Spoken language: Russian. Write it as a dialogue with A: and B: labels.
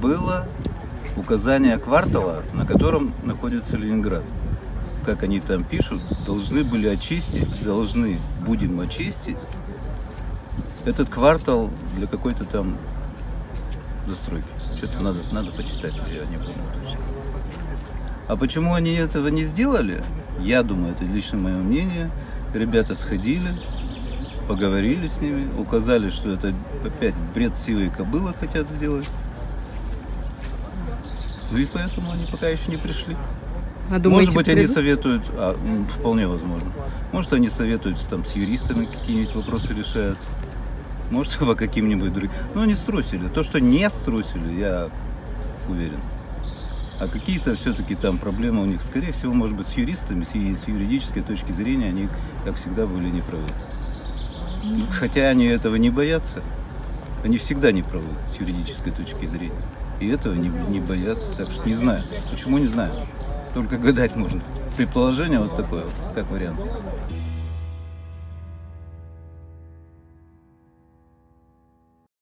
A: Было указание квартала, на котором находится Ленинград. Как они там пишут, должны будем очистить этот квартал для какой-то там застройки. Что-то надо почитать, я не помню точно. А почему они этого не сделали? Я думаю, это лично мое мнение. Ребята сходили, поговорили с ними, указали, что это опять бред сивой кобылы хотят сделать. Ну и поэтому они пока еще не пришли.
B: А думаете,
A: может быть, они советуют, вполне возможно. Может, они советуются там с юристами, какие-нибудь вопросы решают. Может, по каким-нибудь другим. Но они струсили. То, что не струсили, я уверен. А какие-то все-таки там проблемы у них, скорее всего, может быть, с юристами, с юридической точки зрения, они, как всегда, были неправы. Хотя они этого не боятся. Они всегда неправы с юридической точки зрения. И этого не боятся. Так что не знаю. Почему, не знаю. Только гадать можно. Предположение вот такое, как вариант.